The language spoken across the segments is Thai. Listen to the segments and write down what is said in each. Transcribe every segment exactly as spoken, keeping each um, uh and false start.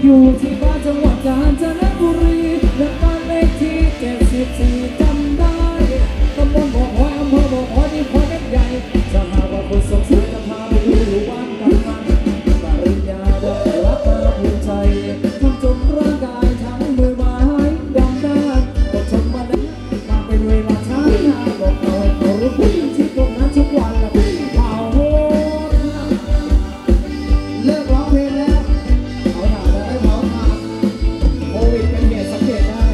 อยู่ที่บ้านจังหวัดกาญจนบุรีและบ้านเลขที่เจ็ดสิบสี่จำได้ตำบลบ่อหอยอำเภอบ่อหอยที่พอเล็กใหญ่จะหาว่าคนสงสัยจะพาไปดูอยู่บ้านกันมันปริญญาได้รับมาภูมิใจทำจนร่างกายทั้งมือไม้ดำด้านอดทนมาแล้วมาเป็นเวลาช้านานบอกเราให้เขารู้ผู้หญิงที่ตรงนั้นทุกวันละเผาเลิกร้องเพลงแล้วเอาหน่าแล้วให้เผาทานโควิดเป็นเหตุสังเกตได้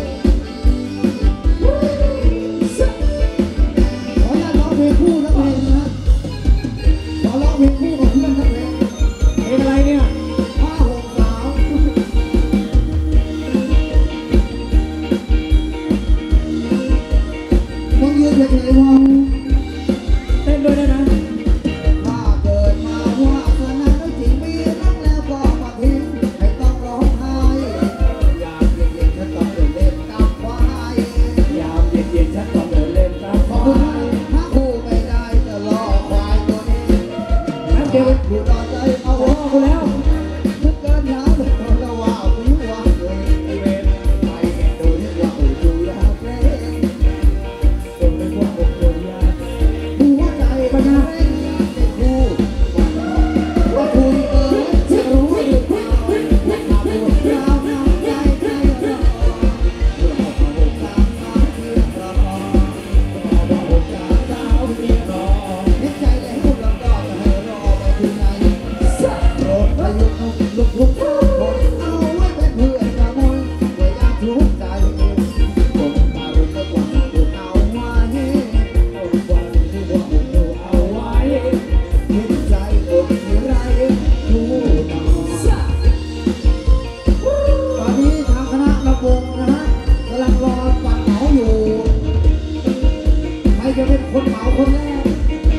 ขออยากร้องเพลงคู่สักเพลงนะขอร้องเพลงคู่กับเพื่อนสักเพลงเพลงอะไรเนี่ยห้าหกสาวมึงยืนเฉยๆมองเต้นด้วยได้นะถ้าเกิดมาว่าเธอนั้นจริงมีรักแล้วก็มาทิ้งให้ต้องร้องไห้ยามเย็นๆฉันต้องเดินเล่นตามควายยามเย็นๆฉันต้องเดินเล่นตามควายถ้าคู่ไม่ได้จะรอควายตัวนี้นั่นเดี๋ยวอยู่รอใจเอารอกูแล้วนึกเกินยาวเลยเราว่ากูว่าเลยไอเวรไปแก่ดูนี่ว่าอูดูยากเลยคนไม่ว่าอกดูยากหัวใจปัญหาเร่งอยากเป็นคู่ว่าคุยเออจะรู้หรือเปล่าว่าปวดร้าวน้ำใจใครรอเพื่อเอาความอกตามสาวเพียงรอเพื่อเอาความอกตามสาวเพียงรอเห็นใจแล้วเราก็จะให้รอไปถึงไหนโปรดประยุกต์ลุกลุกทุกคนเอาไว้เป็นเพื่อนกระมวลไว้ยามทุกข์ใจผมตาลุกตะวันดูเอาไว้เอาวันที่ว่าผมดูเอาไว้เห็นใจคนที่ไรดูหนอตอนนี้ทางคณะระวงนะฮะกำลังรอปัดเหมาอยู่ใครจะเป็นคนเหมาคนแรก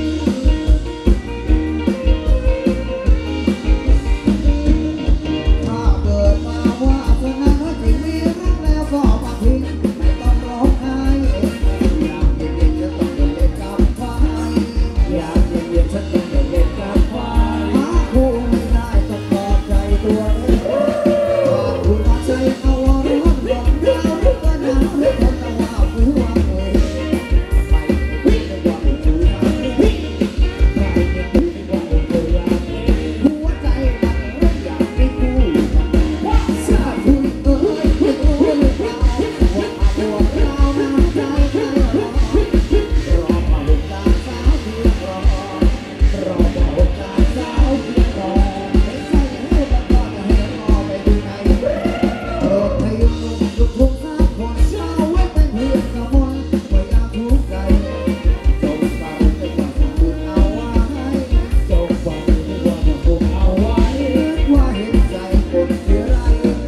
ถ้าเกิดมาว่าเธอนั้นจริงมีรักแล้วก็มาทิ้งไม่ต้องร้องไห้ยามเย็นๆฉันต้องเดินเล่นกับควายยามเย็นๆฉันต้องเดินเล่นกับควายหาคู่ไม่ได้ต้องปลอบใจตัวเองหากคุณมาใจเอาร้อนร้อนหนาวหรือก็หนาวหรือคนจะว่าฝืนว่าเอ่ยไปไม่ได้ว่าผมดูยากไปไม่ได้ว่าผมดูยากหัวใจมันเริ่มอยากมีคู่ว่าเสียคุยเอ่ยไม่รู้หรือเปล่าว่าปวดร้าวน้ำใจใครรอรอมาหุบตาสาวเพียงรอรอมาหุบตาสาวเพียงรอไม่ใช่ให้แล้วก็จะให้รอไปถึงไหนโปรดให้ยุ่งยุ่งทุกทุกสักคนเช้าไว้เป็นเพื่อนกับมนเมื่อยามทุกข์ใจจงฟังให้ว่าสมบูรณ์เอาไว้จงฟังให้ว่าสมบูรณ์เอาไว้นึกว่าเห็นใจคนที่ไร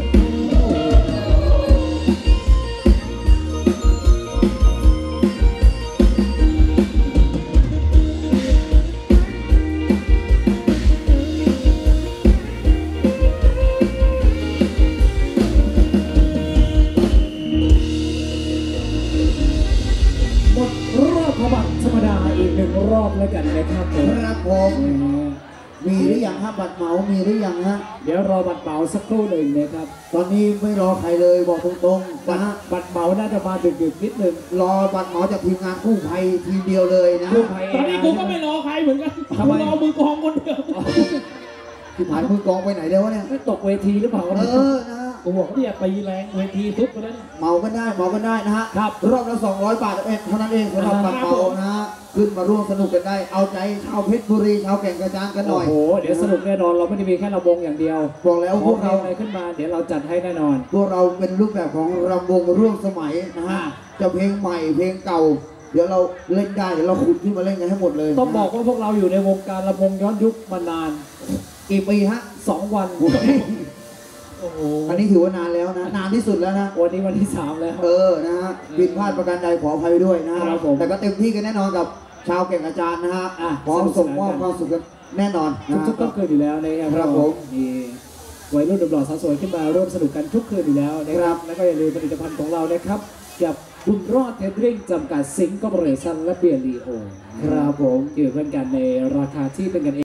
หมดรอบพบัตรธรรมดาอีกหนึ่งรอบแล้วกันนะครับผมครับผมมีหรือยังฮะบัตรเหมามีหรือยังฮะเดี๋ยวรอบัตรเหมาสักครู่หนึ่งนะครับตอนนี้ไม่รอใครเลยบอกตรงๆนะฮะบัตรเหมาน่าจะมาดึกๆนิดนึงรอบัตรเหมาจากทีมงานกู้ภัยทีมเดียวเลยนะกู้ภัยตอนนี้กูก็ไม่รอใครเหมือนกันกูรอมือกองคนเดียวที่ผ่านมือกองไปไหนเดี๋ยววะเนี่ยไม่ตกเวทีหรือเปล่าเออนะฮะกูบอกเนี่ยตีแรงเวทีทุบไปแล้วเนี่ยเมากันได้เมากันได้นะฮะครับรอบละสองร้อยบาทเองเท่านั้นเองสำหรับบัตรเหมานะฮะขึ้นมาร่วมสนุกกันได้เอาใจชาวเพชรบุรีชาวแก่งกระจานกันหน่อยโอ้โหเดี๋ยวสนุกแน่นอนเราไม่ได้มีแค่ระวงอย่างเดียวบอกแล้วพวกเราอะไรขึ้นมาเดี๋ยวเราจัดให้แน่นอนพวกเราเป็นรูปแบบของรำวงร่วมสมัยนะฮะจะเพลงใหม่เพลงเก่าเดี๋ยวเราเล่นได้เดี๋ยวเราขุดขึ้นมาเล่นกันให้หมดเลยต้องบอกว่าพวกเราอยู่ในวงการระวงย้อนยุคมานานกี่ปีฮะสองวันโอ้โหอันนี้ถือว่านานแล้วนะนานที่สุดแล้วนะวันนี้วันที่สามแล้วเออนะฮะผิดพลาดประการใดขออภัยด้วยนะครับผมแต่ก็เต็มที่กันแน่นอนกับชาวแก่งกระจานนะฮะพร้อมส่งมอบความสุขกันแน่นอนทุกๆก็เกิดอยู่แล้วนะครับผมมีวัยรุ่นหนุ่มหล่อสาวสวยขึ้นมาร่วมสนุกกันทุกคืนอยู่แล้วนะครับแล้วก็อย่าลืมผลิตภัณฑ์ของเรานะครับกับบุญรอดเทปดริงจำกัดสิงคอร์ปอเรชั่นและเบียร์ลีโอครับผมเกี่ยวกันในราคาที่เป็นกันเอง